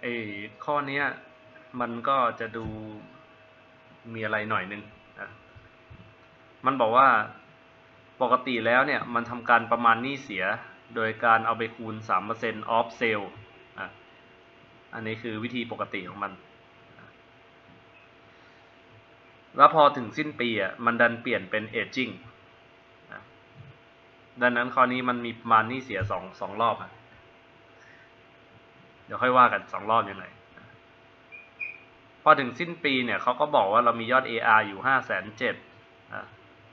ไอ้ข้อนี้มันก็จะดูมีอะไรหน่อยนึงนะมันบอกว่าปกติแล้วเนี่ยมันทำการประมาณหนี้เสียโดยการเอาไปคูณ 3% off sale อันนี้คือวิธีปกติของมันแล้วพอถึงสิ้นปีมันดันเปลี่ยนเป็น aging ดังนั้นข้อนี้มันมีประมาณหนี้เสียสองรอบเดี๋ยวค่อยว่ากัน2 รอบยังไงพอถึงสิ้นปีเนี่ยเขาก็บอกว่าเรามียอด AR อยู่ 570,000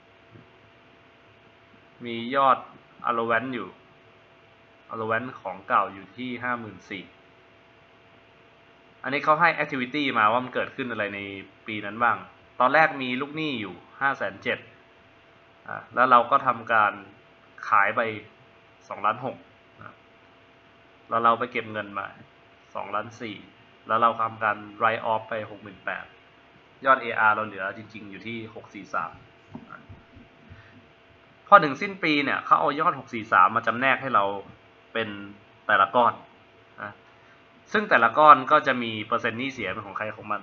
มียอด allowance อยู่ allowance ของเก่าอยู่ที่ 54,000 อันนี้เขาให้ activity มาว่ามันเกิดขึ้นอะไรในปีนั้นบ้างตอนแรกมีลูกหนี้อยู่ 570,000 แล้วเราก็ทำการขายไป2,600,000 แล้วเราไปเก็บเงินมา2,400,000 แล้วเราทำการ write off ไป 68,000 ยอด AR เราเหลือจริงๆอยู่ที่643พอถึงสิ้นปีเนี่ยเขาเอายอด643มาจำแนกให้เราเป็นแต่ละก้อนซึ่งแต่ละก้อนก็จะมีเปอร์เซ็นต์หนี้เสียเป็นของใครของมัน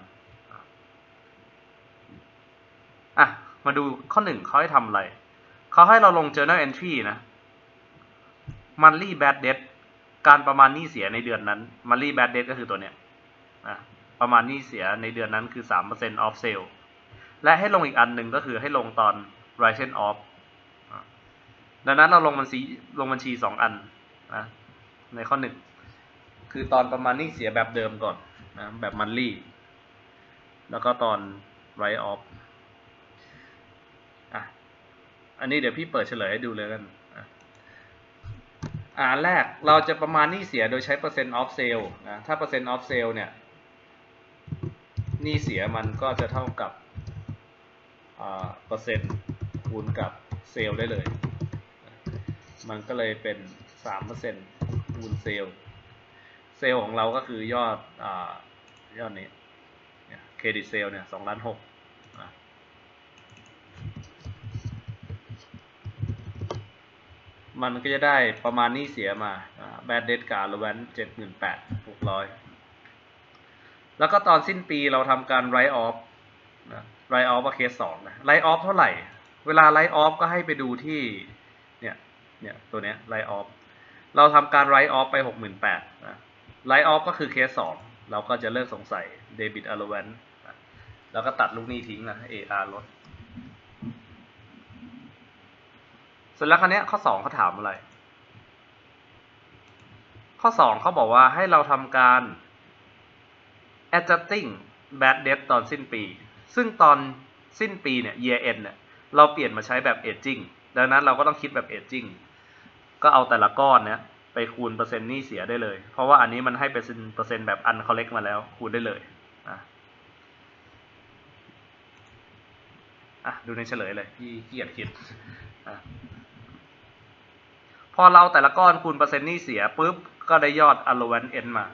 มาดูข้อ1เขาให้ทำอะไรเขาให้เราลง journal entry นะ monthly bad debt การประมาณหนี้เสียในเดือนนั้น monthly bad debt ก็คือตัวเนี้ยประมาณหนี้เสียในเดือนนั้นคือ 3% off sale และให้ลงอีกอันหนึ่งก็คือให้ลงตอน written off ดังนั้นเราลงบัญชี2 อันในข้อ1คือตอนประมาณหนี้เสียแบบเดิมก่อนแบบ monthly แล้วก็ตอน write off อันนี้เดี๋ยวพี่เปิดเฉลยให้ดูเลยกันอันแรกเราจะประมาณหนี้เสียโดยใช้เปอร์เซ็นต์ off sale ถ้าเปอร์เซ็นต์ off sale เนี่ยหนี้เสียมันก็จะเท่ากับเปอร์เซ็นต์คูณกับเซลล์ได้เลยมันก็เลยเป็น 3% คูณเซลล์ของเราก็คือยอดนี้เครดิตเซลล์เนี่ย2,600,000มันก็จะได้ประมาณหนี้เสียมาbad debt กับ allowance 78,600 แล้วก็ตอนสิ้นปีเราทำการ write off write off เคส2write off เท่าไหร่เวลา write off ก็ให้ไปดูที่เนี่ยตัวเนี้ย write off เราทำการ write off ไป 68,000 write off ก็คือเคส2เราก็จะเลิกสงสัย debit allowance แล้วก็ตัดลูกหนี้ทิ้งAR ลดเสร็จแล้วคราวนี้ข้อ2เขาถามอะไรข้อ2เขาบอกว่าให้เราทำการ adjusting bad debt ตอนสิ้นปีซึ่งตอนสิ้นปีเนี่ย year end เนี่ยเราเปลี่ยนมาใช้แบบ aging ดังนั้นเราก็ต้องคิดแบบ aging ก็เอาแต่ละก้อนเนี่ยไปคูณเปอร์เซ็นต์หนี้เสียได้เลยเพราะว่าอันนี้มันให้เป็นเปอร์เซ็นต์แบบ uncollect มาแล้วคูณได้เลยดูในเฉลยเลยที่เกียรติคิดพอเราแต่ละก้อนคูณเปอร์เซ็นต์หนี้เสียปุ๊บก็ได้ยอด allowance end มา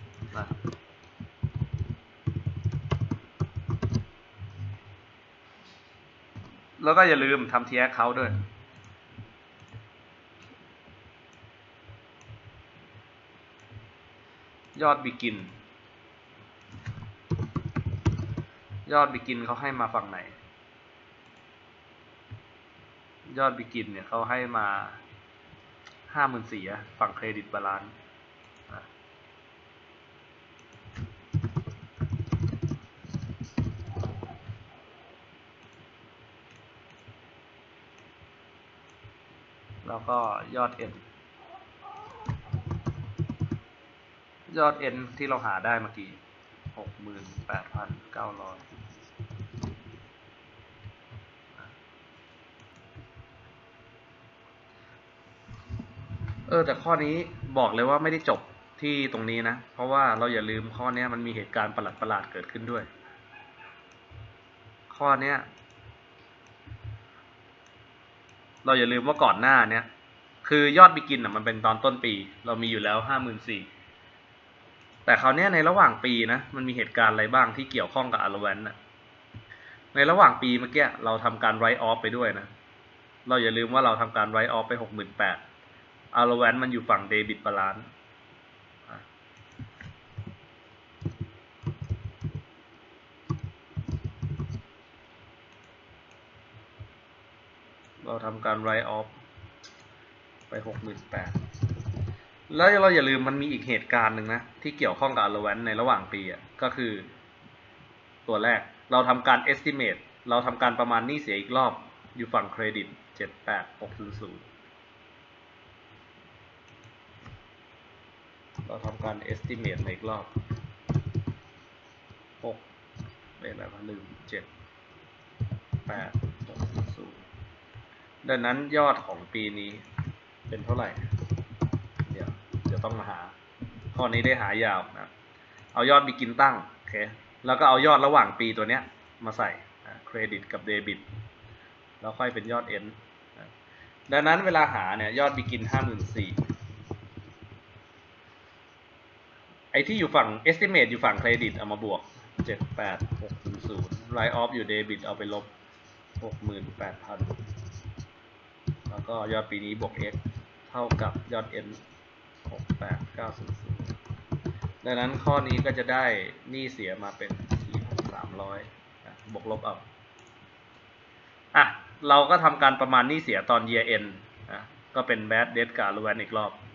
แล้วก็อย่าลืมทำ TX เขาด้วยยอด begin เขาให้มาฝั่งไหนยอด begin เนี่ยเขาให้มา 54,000 ฝั่งเครดิตบาลานซ์แล้วก็ยอด N ที่เราหาได้เมื่อกี้ 68,900 แต่ข้อนี้บอกเลยว่าไม่ได้จบที่ตรงนี้นะเพราะว่าเราอย่าลืมข้อนี้มันมีเหตุการณ์ประหลาดๆเกิดขึ้นด้วยข้อนี้เราอย่าลืมว่าก่อนหน้านี้คือยอดบิกินมันเป็นตอนต้นปีเรามีอยู่แล้ว 54,000 แต่คราวนี้ในระหว่างปีนะมันมีเหตุการณ์อะไรบ้างที่เกี่ยวข้องกับ allowance ในระหว่างปีเมื่อกี้เราทำการ write off ไปด้วยนะเราอย่าลืมว่าเราทำการ write off ไป 68,000allowance มันอยู่ฝั่ง debit balance เราทำการ write off ไป 68,000 แล้วเราอย่าลืมมันมีอีกเหตุการณ์หนึ่งนะที่เกี่ยวข้องกับ allowance ในระหว่างปีก็คือตัวแรกเราทำการ estimate เราทำการประมาณหนี้เสียอีกรอบอยู่ฝั่งเครดิต 78600 เราทำการ estimate อีกรอบ6เป็นอะไรลืม78600ดังนั้นยอดของปีนี้เป็นเท่าไหร่เดี๋ยวต้องมาหาข้อนี้ได้หายาวนะเอายอดบิกินตั้งโอเคแล้วก็เอายอดระหว่างปีตัวเนี้ยมาใส่เครดิตกับเดบิตแล้วค่อยเป็นยอด N ดังนั้นเวลาหาเนี่ยยอดบิกิน 54,000 ไอ้ที่อยู่ฝั่ง estimate อยู่ฝั่งเครดิตเอามาบวก 78600 write off อยู่เดบิตเอาไปลบ 68,000 แล้วก็ยอดปีนี้บวก x เท่ากับยอด n 68900ดังนั้นข้อนี้ก็จะได้หนี้เสียมาเป็น 4,300 บวกลบเอาเราก็ทำการประมาณหนี้เสียตอน year end ก็เป็น bad debt กับ allowance อีกรอบ